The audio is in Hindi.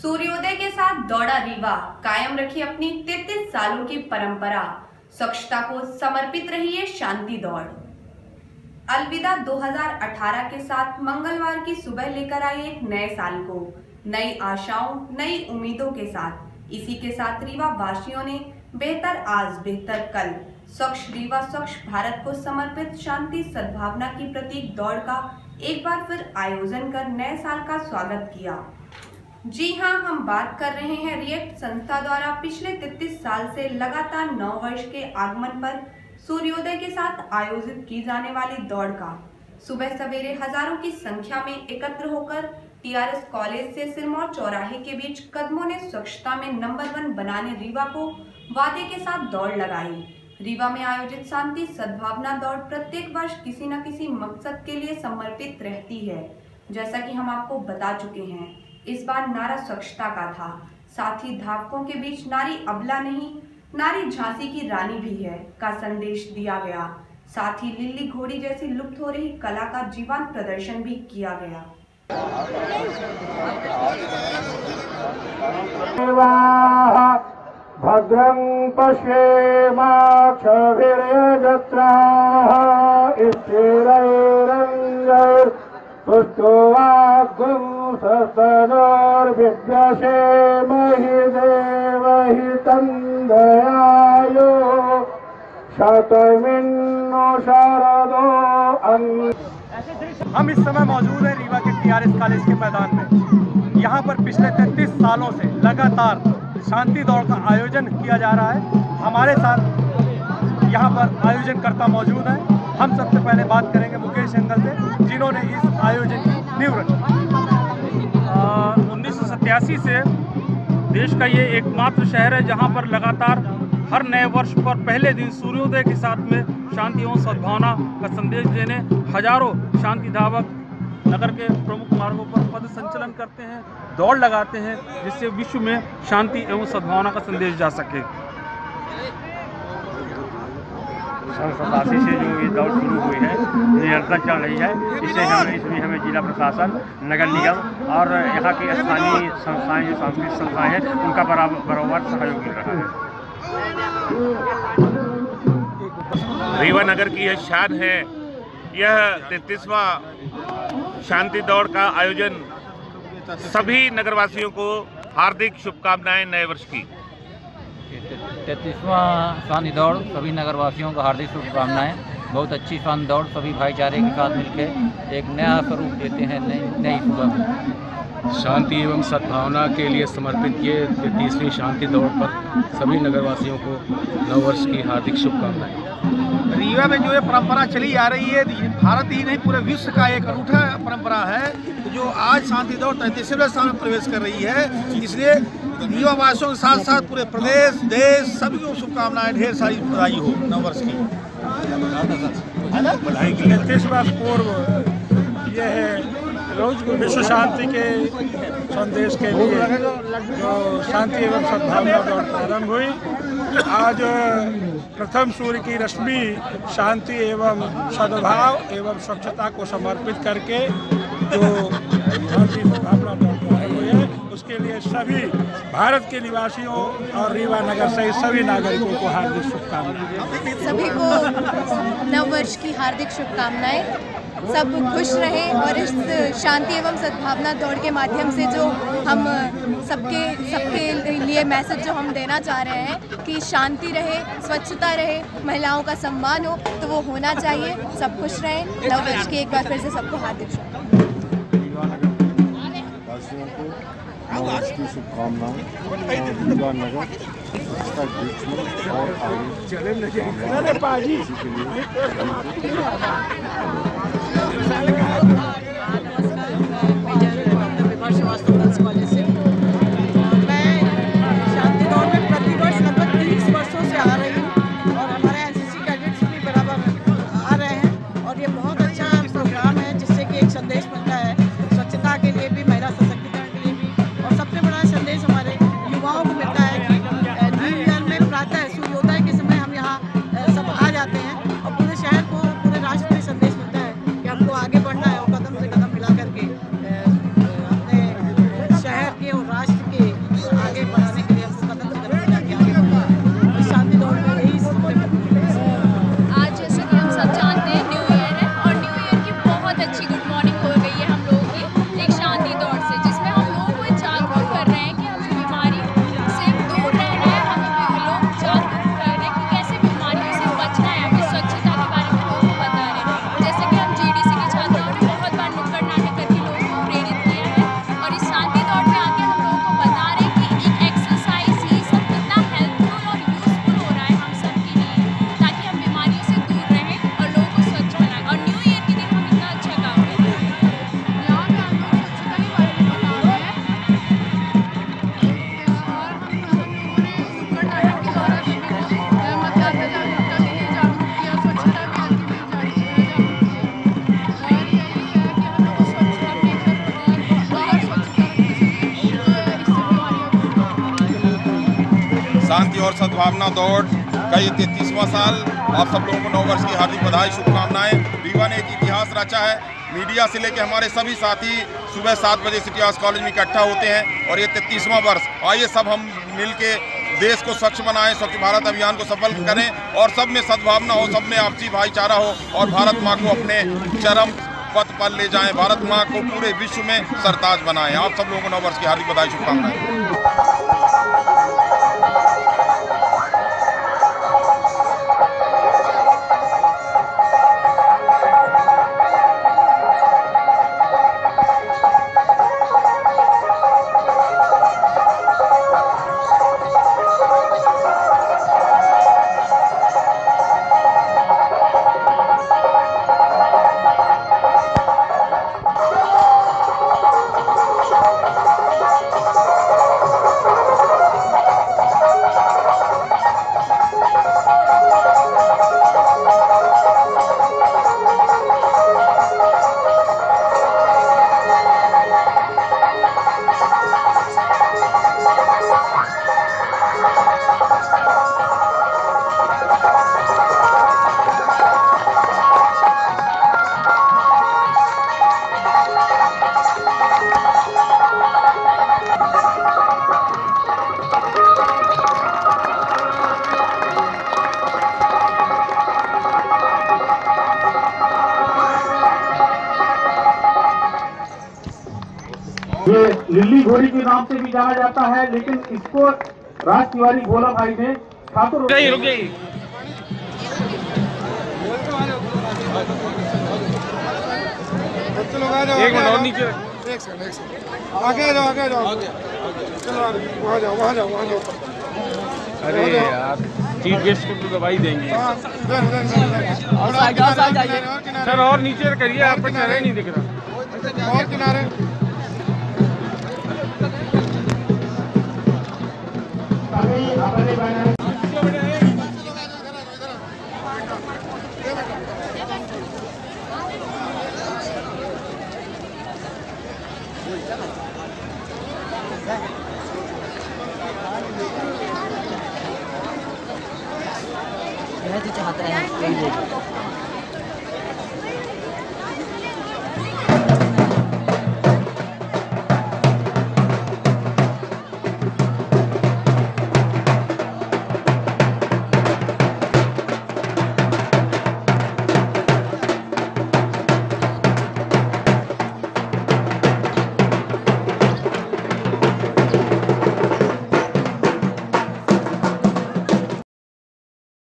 सूर्योदय के साथ दौड़ा रीवा, कायम रखी अपनी 33 सालों की परंपरा। स्वच्छता को समर्पित रही ये शांति दौड़। अलविदा 2018 के साथ मंगलवार की सुबह लेकर आई एक नए साल को, नई आशाओं, नई उम्मीदों के साथ। इसी के साथ रीवा वासियों ने बेहतर आज बेहतर कल, स्वच्छ रीवा स्वच्छ भारत को समर्पित शांति सद्भावना की प्रतीक दौड़ का एक बार फिर आयोजन कर नए साल का स्वागत किया। जी हां, हम बात कर रहे हैं रिएक्ट संस्था द्वारा पिछले 33 साल से लगातार 9 वर्ष के आगमन पर सूर्योदय के साथ आयोजित की जाने वाली दौड़ का। सुबह सवेरे हजारों की संख्या में एकत्र होकर टीआरएस कॉलेज से सिरमौर चौराहे के बीच कदमों ने स्वच्छता में नंबर 1 बनाने रीवा को वादे के साथ दौड़ लगाई। रीवा में आयोजित शांति सद्भावना दौड़ प्रत्येक वर्ष किसी न किसी मकसद के लिए समर्पित रहती है। जैसा कि हम आपको बता चुके हैं, इस बार नारा स्वच्छता का था, साथ ही धावकों के बीच नारी अबला नहीं, नारी झांसी की रानी भी है का संदेश दिया गया। साथ ही लिल्ली घोड़ी जैसी लुप्त हो रही कला का जीवंत प्रदर्शन भी किया गया। भद्रं पश्येमाक्षभिर्यजत्राः स्थिरैरङ्गैस्तुष्ट्वाग्ं सतनोर्विद्यसेमहि देवहि तन्दयायो शतमिन्नो शरदो हम इस समय मौजूद हैं रीवा के टीआरएस कॉलेज के मैदान में। यहाँ पर पिछले 33 सालों से लगातार शांति दौड़ का आयोजन किया जा रहा है। हमारे साथ यहाँ पर आयोजनकर्ता मौजूद हैं। हम सबसे पहले बात करेंगे मुकेश अंकल से, जिन्होंने इस आयोजन की नींव रखी। 1987 से देश का ये एकमात्र शहर है जहाँ पर लगातार हर नए वर्ष पर पहले दिन सूर्योदय के साथ में शांति एवं सद्भावना का संदेश देने हजारों शांति धावक नगर के प्रमुख मार्गों पर पद संचलन करते हैं, दौड़ लगाते हैं, जिससे विश्व में शांति एवं सद्भावना का संदेश जा सके। सन 87 से जो ये दौड़ शुरू हुई है, निरंतर चल रही है। इसमें हमें जिला प्रशासन, नगर निगम और यहाँ की स्थानीय संस्थाएं, जो सांस्कृतिक संस्थाएं हैं, उनका बराबर सहयोग मिल रहा है। रीवा नगर की यह शान है। यह 33वां शांति दौड़ का आयोजन सभी नगरवासियों को हार्दिक शुभकामनाएं नए वर्ष की। 33वां शांति दौड़ सभी नगरवासियों को हार्दिक शुभकामनाएं। बहुत अच्छी शांति दौड़, सभी भाईचारे के साथ मिलकर एक नया स्वरूप देते हैं नई सुबह। शांति एवं सद्भावना के लिए समर्पित ये 33वीं शांति दौड़ पर सभी नगरवासियों को नववर्ष की हार्दिक शुभकामनाएं। रीवा में जो ये परंपरा चली आ रही है, भारत ही नहीं पूरे विश्व का एक अनूठा परंपरा है, जो आज शांति दौड़ 33वें साल में प्रवेश कर रही है। इसलिए रीवा वासियों के साथ साथ पूरे प्रदेश, देश सभी को शुभकामनाएं, ढेर सारी बधाई हो नववर्ष की। 33वां पूर्व यह है विश्व शांति के संदेश के लिए जो शांति एवं सद्भावना दौड़ प्रारंभ हुई। आज प्रथम सूर्य की रश्मि शांति एवं सद्भाव एवं स्वच्छता को समर्पित करके जो शांति सद्भावना दौड़ प्रारंभ हुई है, उसके लिए सभी भारत के निवासियों और रीवा नगर सहित सभी नागरिकों को हार्दिक शुभकामनाएं। सभी को नववर्ष की हार्दिक शुभकामनाएं। सब खुश रहें और इस शांति एवं सद्भावना दौड़ के माध्यम से जो हम सबके लिए मैसेज जो हम देना चाह रहे हैं कि शांति रहे, स्वच्छता रहे, महिलाओं का सम्मान हो, तो वो होना चाहिए। सब खुश रहें। नववर्ष की एक बार फिर से सबको हार्दिक नववर्ष की शुभकामनाएं। रीवा नगर इसका बीच में और आगे इसी के लिए मैं शांति दौड़ में प्रतिवर्ष लगभग 30 वर्षों से आ रही हूँ और हमारे एनसीसी कैडेट्स भी बराबर आ रहे हैं और ये बहुत अच्छा प्रोग्राम है, जिससे कि एक संदेश मिलता है स्वच्छता के लिए भी, महिला सशक्तिकरण के लिए भी, और सबसे बड़ा संदेश हमारे युवाओं को मिलता है कि न्यू ईयर में प्रातः सूर्योदय के समय हम यहाँ सब आ जाते हैं और पूरे शहर को, पूरे राष्ट्र को संदेश मिलता है कि हमको आगे बढ़ना है और कदम से कदम मिला करके अपने शहर के और राष्ट्र के शांति और सद्भावना दौड़ का ये 33वां साल। आप सब लोगों को नव वर्ष की हार्दिक बधाई, शुभकामनाएं। रीवा ने एक इतिहास रचा है। मीडिया से लेकर हमारे सभी साथी सुबह 7 बजे सिटी आर्ट्स कॉलेज में इकट्ठा होते हैं और ये 33वां वर्ष। आइए सब हम मिल के देश को स्वच्छ बनाएं, स्वच्छ भारत अभियान को सफल करें और सब में सद्भावना हो, सब में आपसी भाईचारा हो और भारत माँ को अपने चरम पथ पर ले जाएं, भारत माँ को पूरे विश्व में सरताज बनाएं। आप सब लोगों को नव वर्ष की हार्दिक बधाई, शुभकामनाएं। ये लिल्ली घोड़ी के नाम से भी जाना जाता है, लेकिन इसको राज तिवारी भोला भाई ने ठाकुर एक मिनट और नीचे एक सेकंड आगे आ जाओ चलो वहाँ जाओ। अरे यार चीफ गेस्ट को तो दवाई देंगे सर, और नीचे करिए, आप पर चेहरा ही नहीं दिख रहा। और किनारे मैं तो चाहता है